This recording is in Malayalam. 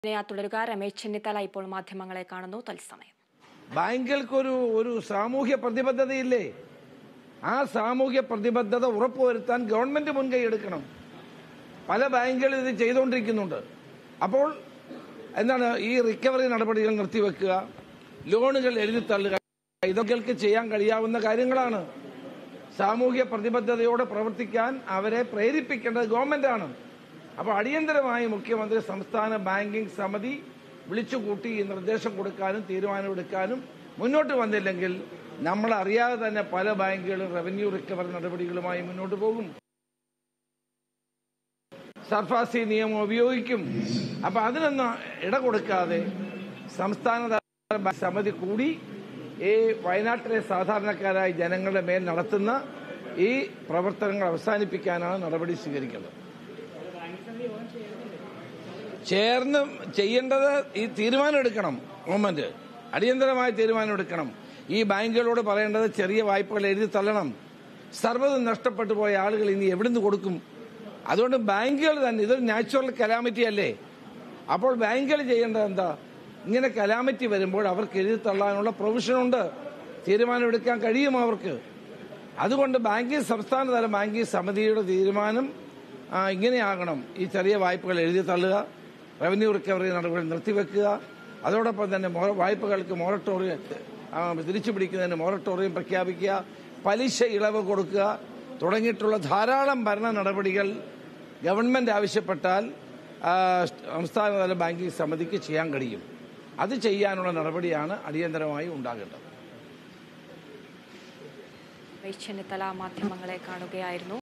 തുടരുക. രമേശ് ചെന്നിത്തല ഇപ്പോൾ മാധ്യമങ്ങളെ കാണുന്നു. തത്സമയം ബാങ്കുകൾക്കൊരു സാമൂഹ്യ പ്രതിബദ്ധതയില്ലേ? ആ സാമൂഹ്യ പ്രതിബദ്ധത ഉറപ്പുവരുത്താൻ ഗവൺമെന്റ് മുൻകൈ എടുക്കണം. പല ബാങ്കുകളും ഇത് ചെയ്തുകൊണ്ടിരിക്കുന്നുണ്ട്. അപ്പോൾ എന്താണ് ഈ റിക്കവറി നടപടികൾ നിർത്തിവെക്കുക, ലോണുകൾ എഴുതിത്തള്ളുക, ഇതൊക്കെ ചെയ്യാൻ കഴിയാവുന്ന കാര്യങ്ങളാണ്. സാമൂഹ്യ പ്രതിബദ്ധതയോടെ പ്രവർത്തിക്കാൻ അവരെ പ്രേരിപ്പിക്കേണ്ടത് ഗവൺമെന്റാണ്. അപ്പോൾ അടിയന്തരമായി മുഖ്യമന്ത്രി സംസ്ഥാന ബാങ്കിംഗ് സമിതി വിളിച്ചുകൂട്ടി ഈ നിർദ്ദേശം കൊടുക്കാനും തീരുമാനമെടുക്കാനും മുന്നോട്ട് വന്നില്ലെങ്കിൽ നമ്മൾ അറിയാതെ തന്നെ പല ബാങ്കുകളും റവന്യൂ റിക്കവറി നടപടികളുമായി മുന്നോട്ട് പോകും, സർഫാസി നിയമം ഉപയോഗിക്കും. അപ്പൊ അതിനൊന്നും ഇട കൊടുക്കാതെ സംസ്ഥാന സമിതി കൂടി ഈ വയനാട്ടിലെ സാധാരണക്കാരായ ജനങ്ങളുടെ മേൽ നടത്തുന്ന ഈ പ്രവർത്തനങ്ങൾ അവസാനിപ്പിക്കാനാണ് നടപടി സ്വീകരിക്കേണ്ടത്. ചേർന്ന് ചെയ്യേണ്ടത് ഈ തീരുമാനം എടുക്കണം. ഗവൺമെന്റ് അടിയന്തരമായ തീരുമാനം എടുക്കണം. ഈ ബാങ്കുകളോട് പറയേണ്ടത് ചെറിയ വായ്പകൾ എഴുതി തള്ളണം. സർവ്വതും നഷ്ടപ്പെട്ടു പോയ ആളുകൾ ഇനി എവിടുന്ന് കൊടുക്കും? അതുകൊണ്ട് ബാങ്കുകൾ തന്നെ, ഇതൊരു നാച്ചുറൽ കലാമിറ്റി അല്ലേ? അപ്പോൾ ബാങ്കുകൾ ചെയ്യേണ്ടത് എന്താ? ഇങ്ങനെ കലാമിറ്റി വരുമ്പോൾ അവർക്ക് എഴുതി തള്ളാനുള്ള പ്രൊവിഷനുണ്ട്, തീരുമാനമെടുക്കാൻ കഴിയും അവർക്ക്. അതുകൊണ്ട് സംസ്ഥാനതല ബാങ്കിംഗ് സമിതിയുടെ തീരുമാനം ഇങ്ങനെയാകണം: ഈ ചെറിയ വായ്പകൾ എഴുതി തള്ളുക, റവന്യൂ റിക്കവറി നടപടി നിർത്തിവെക്കുക, അതോടൊപ്പം തന്നെ വായ്പകൾക്ക് മൊറട്ടോറിയം തിരിച്ചുപിടിക്കുന്നതിന് മൊറട്ടോറിയം പ്രഖ്യാപിക്കുക, പലിശ ഇളവ് കൊടുക്കുക തുടങ്ങിയിട്ടുള്ള ധാരാളം ഭരണ നടപടികൾ ഗവൺമെന്റ് ആവശ്യപ്പെട്ടാൽ സംസ്ഥാനതല ബാങ്കിംഗ് സമിതിക്ക് ചെയ്യാൻ കഴിയും. അത് ചെയ്യാനുള്ള നടപടിയാണ് അടിയന്തരമായി ഉണ്ടാകേണ്ടത്. രമേശ് ചെന്നിത്തല മാധ്യമങ്ങളെ കാണുകയായിരുന്നു.